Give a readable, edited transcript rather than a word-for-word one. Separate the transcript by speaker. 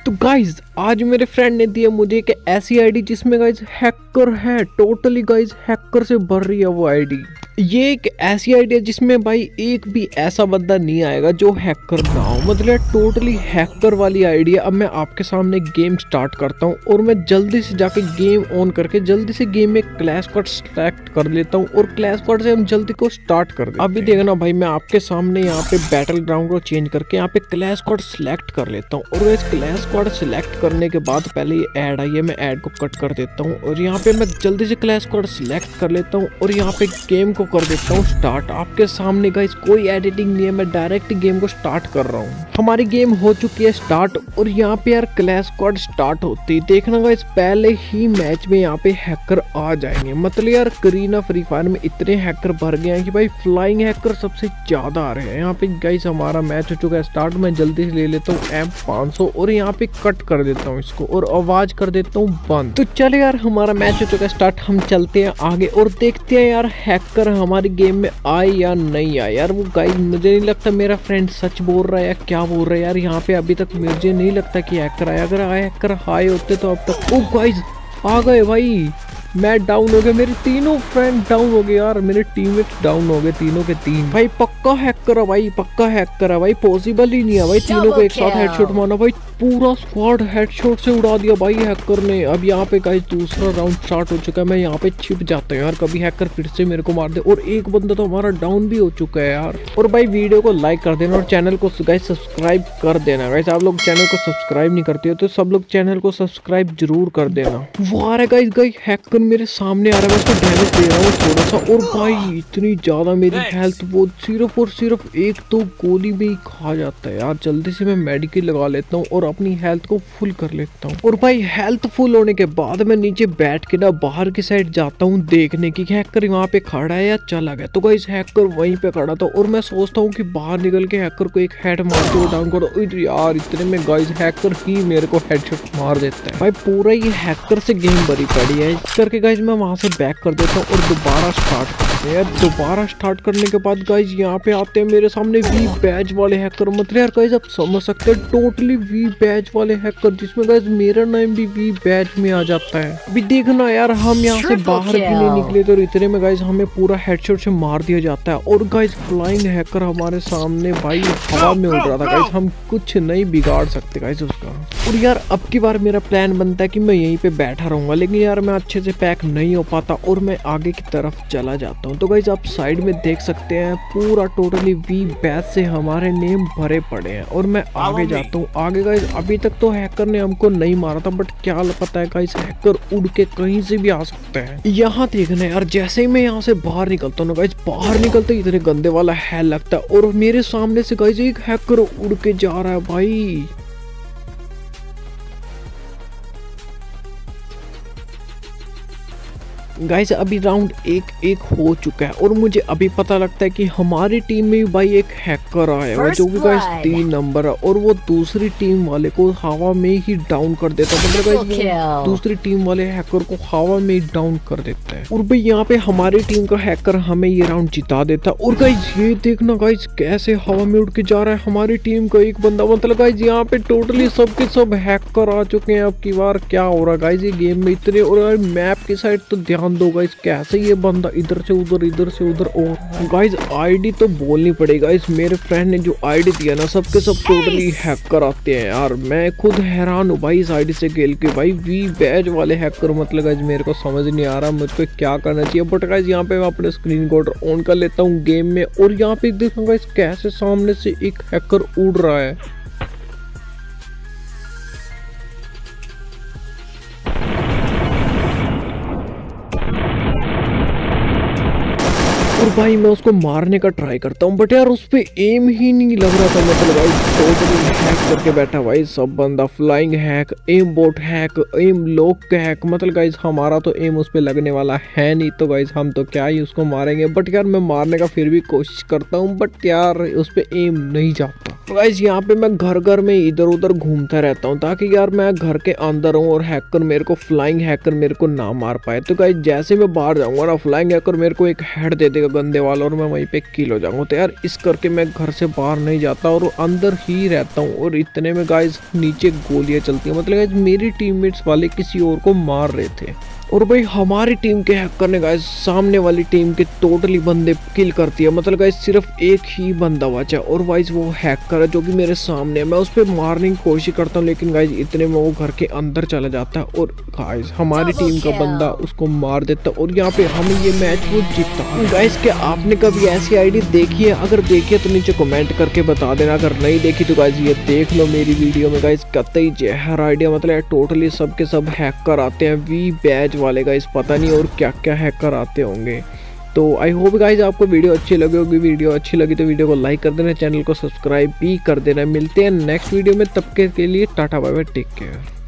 Speaker 1: तो गाइज आज मेरे फ्रेंड ने दिया मुझे एक ऐसी आईडी जिसमें गाइज हैकर है, टोटली गाइज हैकर से भर रही है वो आईडी। ये एक ऐसी आईडी है जिसमें भाई एक भी ऐसा बंदा नहीं आएगा जो हैकर ना हो, मतलब टोटली हैकर वाली आईडी है। अब मैं आपके सामने गेम स्टार्ट करता हूँ और मैं जल्दी से जाके गेम ऑन करके जल्दी से गेम में क्लैश स्क्वाड सेलेक्ट कर लेता हूँ और क्लैश स्क्वाड से हम जल्दी को स्टार्ट कर देते हैं। अभी देखना भाई मैं आपके सामने यहाँ पे बैटल ग्राउंड को चेंज करके यहाँ पे क्लैश स्क्वाड सेलेक्ट कर लेता हूँ और इस क्लैश स्क्वाड सेलेक्ट करने के बाद पहले ये ऐड आई है, मैं ऐड को कट कर देता हूँ और यहाँ पे मैं जल्दी से क्लैश स्क्वाड सेलेक्ट कर लेता हूँ और यहाँ पे गेम को कर देता हूँ स्टार्ट। आपके सामने गाइस कोई एडिटिंग नहीं है, मैं डायरेक्ट गेम को स्टार्ट कर रहा हूँ। हमारी गेम हो चुकी है स्टार्ट और यहाँ पे यार क्लैश स्क्वाड स्टार्ट होती है, देखना गाइस पहले ही मैच में यहाँ पे हैकर आ जाएंगे। मतलब यार करीना फ्री फायर में इतने हैकर भर गए हैं कि भाई फ्लाइंग हैकर सबसे ज्यादा आ रहे हैं। यहाँ पे गाइस हमारा मैच हो चुका है स्टार्ट, मैं जल्दी से ले लेता हूँ M500 और यहाँ पे कट कर देता हूँ इसको और आवाज कर देता हूँ बंद। तो चले यार हमारा मैच हो चुका है स्टार्ट, हम चलते हैं आगे और देखते हैं यार हैकर हमारी गेम में आए या नहीं आए। यार वो गाइस मुझे नहीं लगता मेरा फ्रेंड सच बोल रहा है या क्या बोल रहा है यार, यहाँ पे अभी तक मुझे नहीं लगता कि हैकर आए। अगर हैकर आए होते तो अब तक। ओ गाइस आ गए भाई, मैं डाउन हो गया, मेरे तीनों फ्रेंड डाउन हो गए यार, मेरे टीममेट्स डाउन हो गए तीनों के तीन। भाई पक्का हैकर है भाई, पक्का हैकर है भाई, पॉसिबल ही नहीं है भाई तीनों को एक साथ हेडशॉट मारना। भाई पूरा स्क्वाड हेडशॉट से उड़ा दिया भाई हैकर ने। अब यहाँ पे गाइस दूसरा राउंड स्टार्ट हो चुका है, मैं यहाँ पे छिप जाता हूँ यार, कभी हैकर फिर से मेरे को मार दे। और एक बंदा तो हमारा डाउन भी हो चुका है यार। और भाई वीडियो को लाइक कर देना और चैनल को गाइस सब्सक्राइब कर देना। गाइस आप लोग चैनल को सब्सक्राइब नहीं करते हो तो सब लोग चैनल को सब्सक्राइब जरूर कर देना। वो आ रहा है गाइस हैकर मेरे सामने आ रहा है, मैं उसको डैमेज दे रहा हूँ थोड़ा सा। और भाई इतनी ज्यादा मेरी हेल्थ, वो सिर्फ और सिर्फ एक तो गोली में ही खा जाता है यार। जल्दी से मैं मेडिकेट लगा लेता हूँ और अपनी हेल्थ को फुल कर लेता हूँ। और भाई हेल्थ फुल होने के बाद मैं नीचे बैठ के ना बाहर की साइड जाता हूँ देखने की हैकर वहाँ पे खड़ा है या चला गया। तो गाइस हैकर वहीं पे खड़ा था और मैं सोचता हूँ कि बाहर निकल के हैकर को एक हेड मारते हुए डाउन करो। यार इतने में गाइस हैकर ही मेरे को हेडशॉट मार देता है। भाई पूरा ये हैकर से गेम भरी पड़ी है, इस करके गाइस मैं वहां से बैक कर देता हूँ और दोबारा स्टार्ट करते हैं। दोबारा स्टार्ट करने के बाद गाइस यहाँ पे आते हैं मेरे सामने वी बैच वाले हैकर। मतलब यार गाइस आप समझ सकते हैं टोटली वी बैच वाले हैकर, जिसमें गाइस मेरा नाम भी वी बैच में आ जाता है। अभी देखना यार हम यहाँ से बाहर भी नहीं निकले तो इतने में गाइस हमें पूरा हेडशॉट से मार दिया जाता है। और गाइस फ्लाइंग हैकर हमारे सामने भाई हवा में उड़ रहा था गाइस, हम कुछ नहीं बिगाड़ सकते गाइस उसका। और यार अब की बार मेरा प्लान बनता है कि मैं यहीं पे बैठा रहूंगा, लेकिन यार मैं अच्छे से पैक नहीं हो पाता और मैं आगे की तरफ चला जाता हूँ। तो गाइस आप साइड में देख सकते हैं पूरा टोटली वी बैच से हमारे नेम भरे पड़े हैं और मैं आगे जाता हूँ। आगे गाइस अभी तक तो हैकर ने हमको नहीं मारा था, बट क्या पता है गाइस हैकर उड़ के कहीं से भी आ सकते हैं। यहाँ देखना यार जैसे ही मैं यहाँ से बाहर निकलता हूँ ना गाइस, बाहर निकलते इतने गंदे वाला है लगता है और मेरे सामने से गाइस एक हैकर उड़ के जा रहा है भाई। गाइस अभी राउंड एक हो चुका है और मुझे अभी पता लगता है कि हमारी टीम में भाई एक हैकर आया है जो कि गाइस 3 नंबर है और वो दूसरी टीम वाले को हवा में ही डाउन कर देता है। मतलब गाइस दूसरी टीम वाले हैकर को हवा में ही डाउन कर देता है और भाई यहाँ पे हमारी टीम का हैकर हमें ये राउंड जिता देता है। और गाइस ये देखना गाइस कैसे हवा में उड़ के जा रहा है हमारी टीम का एक बंदा। मतलब गाइस यहाँ पे टोटली सबके सब हैकर आ चुके हैं। अब की बार क्या हो रहा है गाइस ये गेम में इतने। और मैप की साइड तो ध्यान दो गाइस कैसे ये बंदा इधर से उधर इधर से उधर। और गाइस आईडी तो बोलनी पड़ेगा, इस मेरे फ्रेंड ने जो आईडी दिया ना सबके सब टोटली हैकर आते हैं यार। मैं खुद हैरान हूँ भाई इस आईडी से खेल के। भाई वी बैच वाले हैकर मतलब गाइस मेरे को समझ नहीं आ रहा मुझको क्या करना चाहिए। बट गाइस यहाँ पे मैं अपने स्क्रीन रिकॉर्डर ऑन कर लेता हूँ गेम में और यहाँ पे देखो गाइस कैसे सामने से एक हैकर उड़ रहा है। और भाई मैं उसको मारने का ट्राई करता हूँ बट यार उस पे एम ही नहीं लग रहा था। मतलब भाई टोटली हैक करके बैठा भाई सब बंदा, flying hack, aim bot hack, aim lock hack. मतलब गाइस हमारा तो एम उस पे लगने वाला है नहीं, तो गाइस हम तो क्या ही उसको मारेंगे। बट यार मैं मारने का फिर भी कोशिश करता हूँ बट यार उस पे एम नहीं जाता। तो गाइस यहाँ पे मैं घर में इधर उधर घूमता रहता हूँ ताकि यार मैं घर के अंदर हूँ और हैकर मेरे को, फ्लाइंग हैकर मेरे को ना मार पाए। तो गाइस जैसे मैं बाहर जाऊंगा ना फ्लाइंग हैकर मेरे को एक हेड दे देगा गंदे वाला और मैं वहीं पे किल हो जाऊंगा। तो यार इस करके मैं घर से बाहर नहीं जाता और अंदर ही ही रहता हूँ और इतने में गाइज नीचे गोलियां चलती हैं। मतलब गाइज मेरी टीममेट्स वाले किसी और को मार रहे थे और भाई हमारी टीम के हैकर ने गाइस सामने वाली टीम के टोटली बंदे किल कर दिया। मतलब गाइस सिर्फ एक ही बंदा बचा और वाइज वो हैकर है जो कि मेरे सामने है। मैं उस पर मारने की कोशिश करता हूँ लेकिन गाइस इतने में वो घर के अंदर चला जाता है और गाइस हमारी टीम का बंदा उसको मार देता है और यहाँ पे हमें ये मैच वो जीतता। गाइस क्या आपने कभी ऐसी आईडी देखी है? अगर देखी है तो नीचे कमेंट करके बता देना। अगर नहीं देखी तो गाइस ये देख लो मेरी वीडियो में। गाइस कतई जहर आइडिया, मतलब टोटली सब के सब हैकर आते हैं वी बैच वाले। गाइस पता नहीं और क्या क्या हैकर आते होंगे। तो आई होप गाइस आपको वीडियो अच्छी लगी होगी। वीडियो अच्छी लगी तो वीडियो को लाइक कर देना, चैनल को सब्सक्राइब भी कर देना। मिलते हैं नेक्स्ट वीडियो में, तब के लिए tata bye bye, take care.